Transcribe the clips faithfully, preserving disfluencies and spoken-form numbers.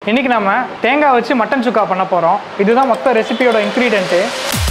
இன்னைக்கு நம்ம தேங்காய் வச்சு மட்டன் சுக்கா பண்ண போறோம். இதுதான் மொத்த ரெசிபியோட இன்கிரிடியன்ட்.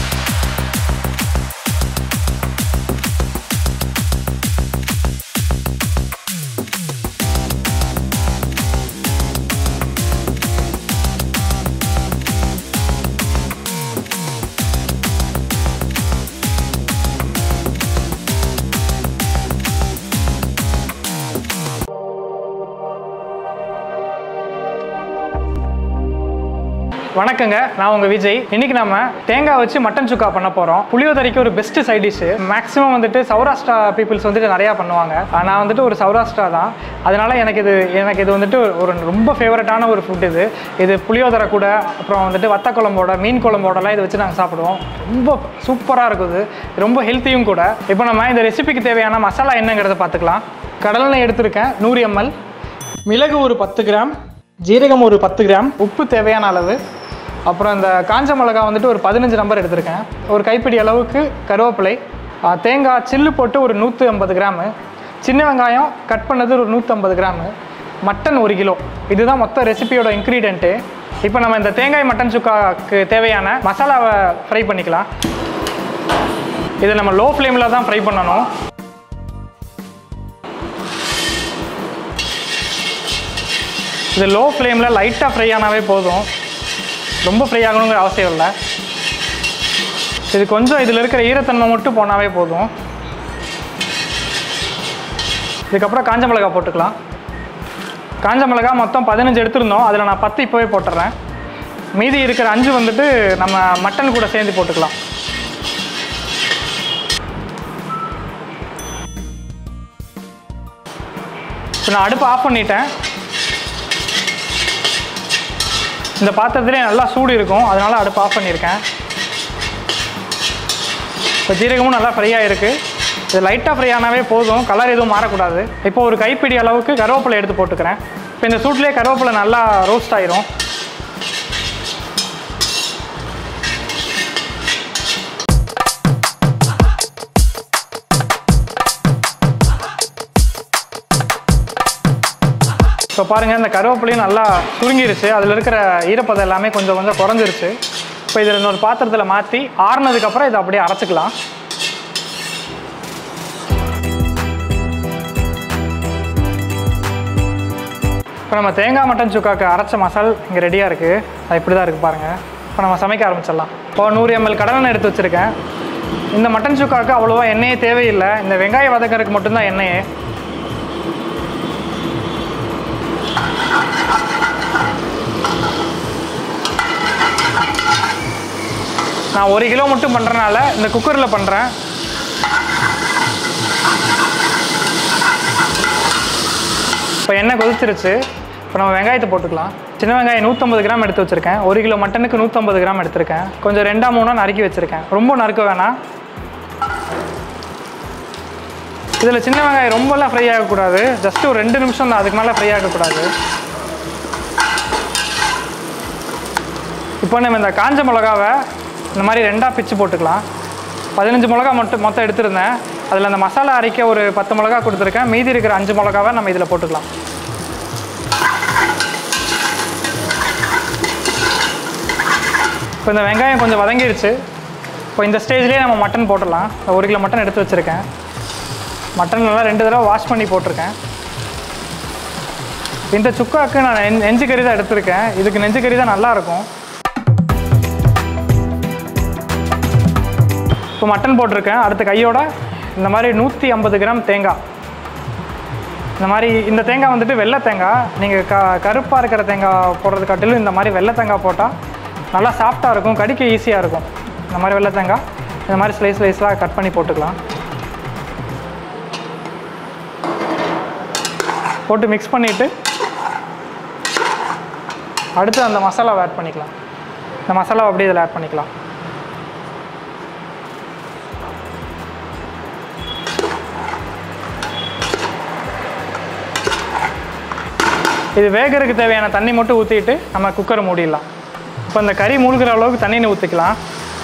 வணக்கங்க, நான் உங்கள் விஜய். இன்றைக்கி நம்ம தேங்காய் வச்சு மட்டன் சுக்கா பண்ண போகிறோம். புளியோதரைக்கு ஒரு பெஸ்ட்டு சைட் டிஷ்ஷு. மேக்ஸிமம் வந்துட்டு சௌராஷ்டிரா பீப்புள்ஸ் வந்துட்டு நிறையா பண்ணுவாங்க. நான் வந்துட்டு ஒரு சௌராஷ்டிரா தான். அதனால் எனக்கு இது எனக்கு இது வந்துட்டு ஒரு ரொம்ப ஃபேவரட்டான ஒரு ஃபுட். இது இது புளியோதரை கூட, அப்புறம் வந்துட்டு வத்த குழம்போட, மீன் குழம்போடலாம் இதை வச்சு நாங்கள் சாப்பிடுவோம். ரொம்ப சூப்பராக இருக்குது, ரொம்ப ஹெல்த்தியும் கூட. இப்போ நம்ம இந்த ரெசிபிக்கு தேவையான மசாலா என்னங்கிறத பார்த்துக்கலாம். கடலெண்ணெய் எடுத்திருக்கேன் நூறு எம்எல், மிளகு ஒரு பத்து கிராம், ஜீரகம் ஒரு பத்து கிராம், உப்பு தேவையான அளவு, அப்புறம் இந்த காஞ்ச மிளகா வந்துட்டு ஒரு பதினஞ்சு நம்பர் எடுத்திருக்கேன், ஒரு கைப்பிடி அளவுக்கு கருவேப்பிலை, தேங்காய் சில்லு போட்டு ஒரு நூற்றி ஐம்பது கிராமு, சின்ன வெங்காயம் கட் பண்ணது ஒரு நூற்றம்பது கிராமு, மட்டன் ஒரு கிலோ. இதுதான் மொத்த ரெசிபியோட இன்க்ரீடியண்ட்டு. இப்போ நம்ம இந்த தேங்காய் மட்டன் சுக்காவுக்கு தேவையான மசாலாவை ஃப்ரை பண்ணிக்கலாம். இதை நம்ம லோ ஃப்ளேமில் தான் ஃப்ரை பண்ணணும். இது லோ ஃப்ளேமில் லைட்டாக ஃப்ரை ஆனாவே போதும், ரொம்ப ஃப்ரை ஆகணுங்கிற அவசியம் இல்லை. இது கொஞ்சம் இதில் இருக்கிற ஈரத்தன்மை மட்டும் போனாவே போதும். இதுக்கப்புறம் காஞ்ச மிளகா போட்டுக்கலாம். காஞ்ச மிளகா மொத்தம் பதினஞ்சு எடுத்துருந்தோம், அதில் நான் பத்து இப்போவே போட்டுறேன். மீதி இருக்கிற அஞ்சு வந்துட்டு நம்ம மட்டன் கூட சேர்ந்து போட்டுக்கலாம். இப்போ நான் அடுப்பு ஆஃப் பண்ணிட்டேன். இந்த பாத்திரத்திலே நல்லா சூடு இருக்கும், அதனால் அடுப்பு ஆஃப் பண்ணியிருக்கேன். இப்போ ஜீரகமும் நல்லா ஃப்ரையாக இருக்குது. இது லைட்டாக ஃப்ரை ஆனாவே போதும், கலர் எதுவும் மாறக்கூடாது. இப்போ ஒரு கைப்பிடி அளவுக்கு கருவேப்பிலை எடுத்து போட்டுக்கிறேன். இப்போ இந்த சூட்லேயே கருவேப்பிலை நல்லா ரோஸ்ட் ஆயிரும். இப்போ பாருங்கள், இந்த கருவேப்பிலையும் நல்லா சுருங்கிருச்சு, அதில் இருக்கிற ஈரப்பதம் எல்லாமே கொஞ்சம் கொஞ்சம் குறைஞ்சிருச்சு. இப்போ இதில் இன்னொரு பாத்திரத்தில் மாற்றி ஆறுனதுக்கப்புறம் இதை அப்படியே அரைச்சிக்கலாம். இப்போ நம்ம தேங்காய் மட்டன் சுக்காக்கு அரைச்ச மசால் இங்கே ரெடியாக இருக்குது. அது இப்படி தான் இருக்குது பாருங்கள். இப்போ நம்ம சமைக்க ஆரம்பிச்சிடலாம். இப்போ நூறு எம்எல் கடலெண்ணெய் எடுத்து வச்சுருக்கேன். இந்த மட்டன் சுக்காவுக்கு அவ்வளோவா எண்ணெயே தேவையில்லை, இந்த வெங்காயம் வதக்கிறதுக்கு மட்டும்தான் எண்ணெயே. நான் ஒரு கிலோ மட்டும் பண்ணுறனால இந்த குக்கரில் பண்ணுறேன். இப்போ எண்ணெய் கொதிச்சிருச்சு. இப்போ நம்ம வெங்காயத்தை போட்டுக்கலாம். சின்ன வெங்காயம் நூற்றம்பது கிராம் எடுத்து வச்சுருக்கேன். ஒரு கிலோ மட்டனுக்கு நூற்றம்பது கிராம் எடுத்திருக்கேன். கொஞ்சம் ரெண்டா மூணா நறுக்கி வச்சுருக்கேன், ரொம்ப நறுக்க வேணாம். இதில் சின்ன வெங்காயம் ரொம்பலாம் ஃப்ரை ஆகக்கூடாது, ஜஸ்ட் ஒரு ரெண்டு நிமிஷம் தான், அதுக்கு மேலே ஃப்ரை ஆகக்கூடாது. இப்போ நம்ம இந்த காஞ்ச மிளகாவை இந்த மாதிரி ரெண்டாக பிச்சு போட்டுக்கலாம். பதினஞ்சு மிளகா மட்டும் மொத்தம் எடுத்துருந்தேன். அதில் அந்த மசாலா அரைக்க ஒரு பத்து மிளகா கொடுத்துருக்கேன். மீதி இருக்கிற அஞ்சு மிளகாவை நம்ம இதில் போட்டுக்கலாம். இப்போ இந்த வெங்காயம் கொஞ்சம் வதங்கிடுச்சு. இப்போ இந்த ஸ்டேஜ்லேயே நம்ம மட்டன் போட்டுடலாம். ஒரு கிலோ மட்டன் எடுத்து வச்சுருக்கேன். மட்டன் நல்லா ரெண்டு தடவை வாஷ் பண்ணி போட்டிருக்கேன். இந்த சுக்காவுக்கு நான் நெஞ்சு கறி தான் எடுத்திருக்கேன். இதுக்கு நெஞ்சு கறி தான் நல்லாயிருக்கும். இப்போ மட்டன் போட்டிருக்கேன். அடுத்த கையோட இந்த மாதிரி நூற்றி ஐம்பது கிராம் தேங்காய். இந்த மாதிரி இந்த தேங்காய் வந்துட்டு வெள்ளை தேங்காய். நீங்கள் க கருப்பாக இருக்கிற தேங்காய் போடுறது காட்டிலும் இந்த மாதிரி வெள்ளை தேங்காய் போட்டால் நல்லா சாஃப்டாக இருக்கும், கடிக்க ஈஸியாக இருக்கும். இந்த மாதிரி வெள்ளை தேங்காய் இந்த மாதிரி ஸ்லைஸ் ஸ்லைஸ்லாம் கட் பண்ணி போட்டுக்கலாம். போட்டு மிக்ஸ் பண்ணிவிட்டு அடுத்து அந்த மசாலாவை ஆட் பண்ணிக்கலாம். இந்த மசாலாவை அப்படியே இதில் ஆட் பண்ணிக்கலாம். இது வேகிறதுக்கு தேவையான தண்ணி மட்டும் ஊற்றிட்டு நம்ம குக்கரை மூடிடலாம். இப்போ இந்த கறி மூழ்கிற அளவுக்கு தண்ணி ஊற்றிக்கலாம்.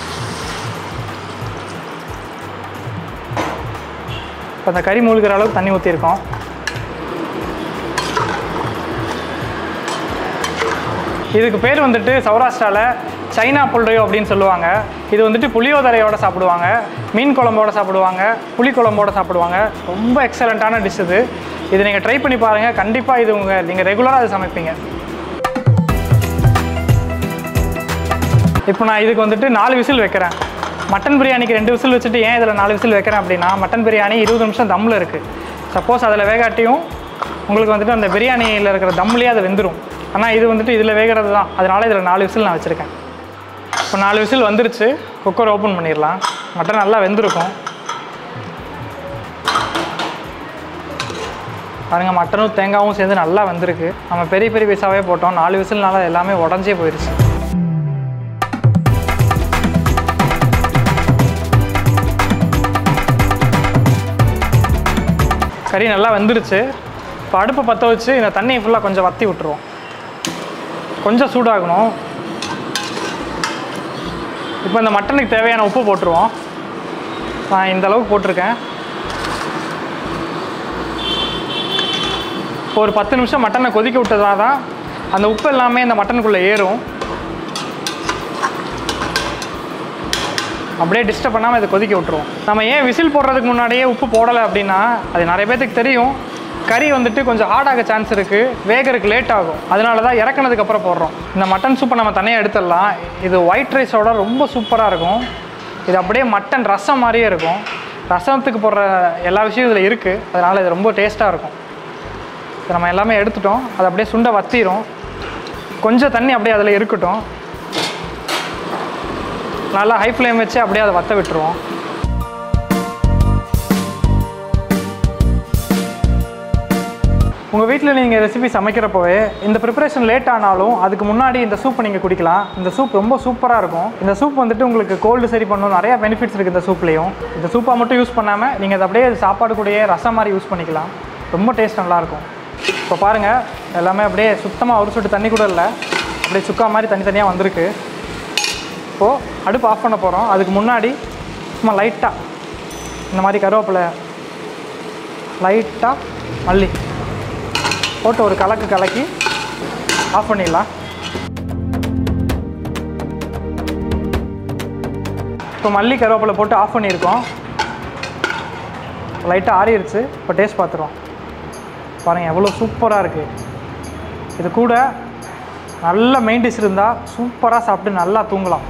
இப்போ அந்த கறி மூழ்கிற அளவுக்கு தண்ணி ஊற்றிருக்கோம். இதுக்கு பேர் வந்துட்டு சௌராஷ்டிராவில் சைனா புல்ரையோ அப்படின்னு சொல்லுவாங்க. இது வந்துட்டு புளியோதரையோடு சாப்பிடுவாங்க, மீன் குழம்போடு சாப்பிடுவாங்க, புளி குழம்போடு சாப்பிடுவாங்க. ரொம்ப எக்ஸலண்ட்டான டிஷ் இது. இது நீங்கள் ட்ரை பண்ணி பாருங்கள். கண்டிப்பாக இது உங்கள் நீங்கள் ரெகுலராக அது சமைப்பீங்க. இப்போ நான் இதுக்கு வந்துட்டு நாலு விசில் வைக்கிறேன். மட்டன் பிரியாணிக்கு ரெண்டு விசில் வச்சுட்டு ஏன் இதில் நாலு விசில் வைக்கிறேன் அப்படின்னா, மட்டன் பிரியாணி இருபது நிமிஷம் தம்மில் இருக்குது. சப்போஸ் அதில் வேகாட்டியும் உங்களுக்கு வந்துட்டு அந்த பிரியாணியில் இருக்கிற தம்லேயே அது வெந்துடும். ஆனால் இது வந்துட்டு இதில் வேகிறது தான், அதனால் இதில் நாலு விசில் நான் வச்சுருக்கேன். இப்போ நாலு விசில் வந்துருச்சு. குக்கர் ஓப்பன் பண்ணிடலாம். மட்டன் நல்லா வெந்திருக்கும். பாருங்கள், மட்டனும் தேங்காயும் சேர்ந்து நல்லா வெந்திருக்கு. நம்ம பெரிய பெரிய பீஸாகவே போட்டோம். நாலு விசில்னால எல்லாமே உடஞ்சே போயிடுச்சு. கறி நல்லா வெந்துருச்சு. இப்போ அடுப்பை பற்ற வச்சு இந்த தண்ணியை ஃபுல்லாக கொஞ்சம் வற்றி விட்டுருவோம். கொஞ்சம் சூடாகணும். இப்போ இந்த மட்டனுக்கு தேவையான உப்பு போட்டுருவோம். நான் இந்த அளவுக்கு போட்டிருக்கேன். ஒரு பத்து நிமிஷம் மட்டனை கொதிக்க விட்டதாக தான் அந்த உப்பு எல்லாமே இந்த மட்டனுக்குள்ளே ஏறும். அப்படியே டிஸ்டர்ப் பண்ணாமல் இதை கொதிக்க விட்டுருவோம். நம்ம ஏன் விசில் போடுறதுக்கு முன்னாடியே உப்பு போடலை அப்படின்னா, அது நிறைய பேருக்கு தெரியும், கறி வந்துட்டு கொஞ்சம் ஹார்டாக சான்ஸ் இருக்குது, வேகருக்கு லேட் ஆகும். அதனால தான் இறக்குனதுக்கப்புறம் போடுறோம். இந்த மட்டன் சூப்பை நம்ம தனியாக எடுத்துடலாம். இது ஒயிட் ரைஸோட ரொம்ப சூப்பராக இருக்கும். இது அப்படியே மட்டன் ரசம் மாதிரியே இருக்கும். ரசத்துக்கு போடுற எல்லா விஷயம் இதில் இருக்குது. அதனால் இது ரொம்ப டேஸ்ட்டாக இருக்கும். இது நம்ம எல்லாமே எடுத்துட்டோம். அது அப்படியே சுண்டை வத்திரும். கொஞ்சம் தண்ணி அப்படியே அதில் இருக்கட்டும். நல்லா ஹை ஃப்ளேம் வச்சு அப்படியே அதை வற்ற விட்டுருவோம். உங்கள் வீட்டில் நீங்கள் ரெசிபி சமைக்கிறப்போவே இந்த ப்ரிப்பரேஷன் லேட் ஆனாலும் அதுக்கு முன்னாடி இந்த சூப்பை நீங்கள் குடிக்கலாம். இந்த சூப் ரொம்ப சூப்பராக இருக்கும். இந்த சூப் வந்துட்டு உங்களுக்கு கோல்டு சரி பண்ணணும், நிறையா பெனிஃபிட்ஸ் இருக்குது இந்த சூப்லேயும். இந்த சூப்பை மட்டும் யூஸ் பண்ணாமல் நீங்கள் அதை அப்படியே சாப்பாடு கூடயே ரசம் மாதிரி யூஸ் பண்ணிக்கலாம். ரொம்ப டேஸ்ட் நல்லாயிருக்கும். இப்போ பாருங்கள், எல்லாமே அப்படியே சுத்தமாக ஒரு சொட்டு தண்ணி கூட இல்லை, அப்படியே சுக்கா மாதிரி தனித்தனியாக வந்திருக்கு. இப்போது அடுப்பு ஆஃப் பண்ண போகிறோம். அதுக்கு முன்னாடி சும்மா லைட்டாக இந்த மாதிரி கருவேப்பிலை, லைட்டாக மல்லி போட்டு ஒரு கலக்கு கலக்கி ஆஃப் பண்ணிடலாம். இப்போ மல்லி கருவேப்பிலை போட்டு ஆஃப் பண்ணியிருக்கோம். லைட்டாக ஆறிடுச்சு. இப்போ டேஸ்ட் பார்த்துருவோம். பாருங்கள் எவ்வளோ சூப்பராக இருக்குது. இது கூட நல்ல மெயின் டிஷ் இருந்தால் சூப்பராக சாப்பிட்டு நல்லா தூங்கலாம்.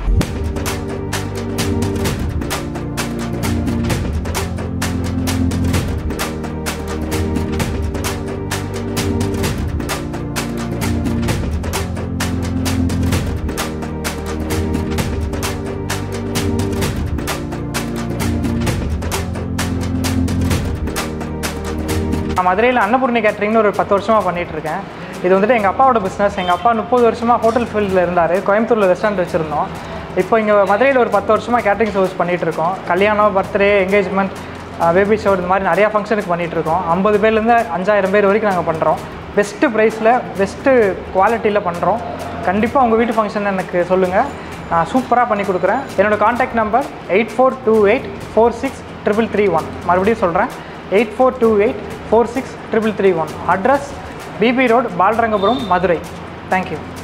நான் மதுரையில் அன்னபூர்ணி கேட்ரிங்னு ஒரு பத்து வருஷமாக பண்ணிகிட்ருக்கேன். இது வந்துட்டு எங்கள் அப்பாவோட பிஸ்னஸ். எங்கள் அப்பா முப்பது வருஷமாக ஹோட்டல் ஃபீல்டில் இருந்தார். கோயம்புத்தூரில் ரெஸ்டாரண்ட் வச்சுருந்தோம். இப்போ இங்கே மதுரையில் ஒரு பத்து வருஷமாக கேட்ரிங் சர்வீஸ் பண்ணிகிட்ருக்கோம். கல்யாணம், பர்த்டே, என்கேஜ்மெண்ட், பேபி ஷவர், இந்த மாதிரி நிறையா ஃபங்க்ஷனுக்கு பண்ணிகிட்ருக்கோம். ஐம்பது பேர்லேருந்து அஞ்சாயிரம் பேர் வரைக்கும் நாங்கள் பண்ணுறோம். பெஸ்ட்டு ப்ரைஸில் பெஸ்ட்டு குவாலிட்டியில் பண்ணுறோம். கண்டிப்பாக உங்கள் வீட்டு ஃபங்க்ஷன் எனக்கு சொல்லுங்கள், நான் சூப்பராக பண்ணி கொடுக்குறேன். என்னோடய contact number eight four two eight four six triple three one. மறுபடியும் சொல்கிறேன், eight four two eight four six triple three one. Address B B road, Balarangapuram, Madurai. Thank you.